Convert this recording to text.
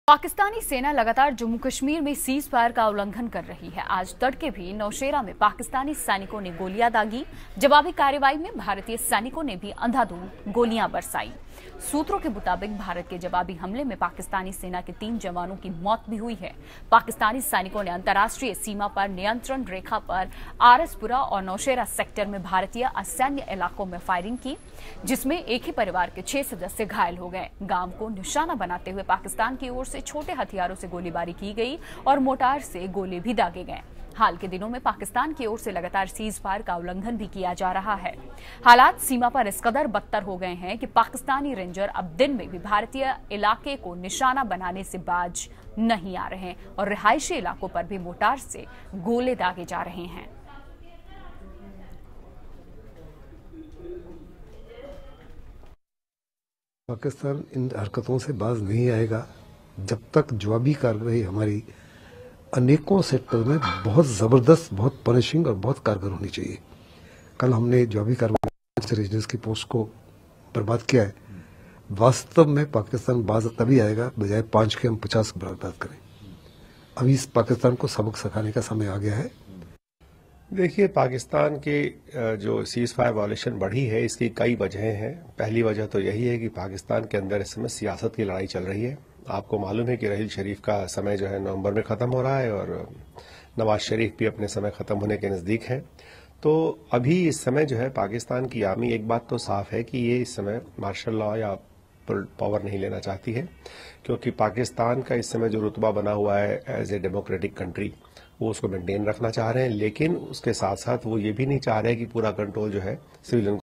पाकिस्तानी सेना लगातार जम्मू कश्मीर में सीज फायर का उल्लंघन कर रही है। आज तड़के भी नौशेरा में पाकिस्तानी सैनिकों ने गोलियां दागी। जवाबी कार्रवाई में भारतीय सैनिकों ने भी अंधाधुंध गोलियां बरसाई। सूत्रों के मुताबिक भारत के जवाबी हमले में पाकिस्तानी सेना के 3 जवानों की मौत भी हुई है। पाकिस्तानी सैनिकों ने अंतर्राष्ट्रीय सीमा पर नियंत्रण रेखा पर RS पुरा और नौशेरा सेक्टर में भारतीय असैन्य इलाकों में फायरिंग की, जिसमें एक ही परिवार के 6 सदस्य घायल हो गए। गांव को निशाना बनाते हुए पाकिस्तान की ओर से छोटे हथियारों से गोलीबारी की गई और मोर्टार से गोले भी दागे गए। हाल के दिनों में पाकिस्तान की ओर से लगातार सीज फायर का उल्लंघन भी किया जा रहा है। हालात सीमा पर इस कदर बदतर हो गए हैं कि पाकिस्तानी रेंजर अब दिन में भी भारतीय इलाके को निशाना बनाने से बाज नहीं आ रहे और रिहायशी इलाकों पर भी मोर्टार से गोले दागे जा रहे हैं। पाकिस्तान इन हरकतों से बाज नहीं आएगा जब तक जवाबी कार्रवाई हमारी अनेकों सेक्टर में बहुत जबरदस्त, बहुत पनिशिंग और बहुत कारगर होनी चाहिए। कल हमने जवाबी कार्रवाई रेजिडेंस की पोस्ट को बर्बाद किया है। वास्तव में पाकिस्तान बाज तभी आएगा बजाय 5 के हम 50 बर्बाद करें। अभी इस पाकिस्तान को सबक सिखाने का समय आ गया है। देखिए, पाकिस्तान के जो सीज फायर वायलेशन बढ़ी है, इसकी कई वजहें हैं। पहली वजह तो यही है कि पाकिस्तान के अंदर इस समय सियासत की लड़ाई चल रही है। आपको मालूम है कि रहील शरीफ का समय जो है नवंबर में खत्म हो रहा है और नवाज शरीफ भी अपने समय खत्म होने के नजदीक है। तो अभी इस समय जो है पाकिस्तान की आर्मी, एक बात तो साफ है कि ये इस समय मार्शल लॉ या पावर नहीं लेना चाहती है, क्योंकि पाकिस्तान का इस समय जो रुतबा बना हुआ है एज ए डेमोक्रेटिक कंट्री, वो उसको मेंटेन रखना चाह रहे हैं। लेकिन उसके साथ साथ वो ये भी नहीं चाह रहे कि पूरा कंट्रोल जो है सिविलियन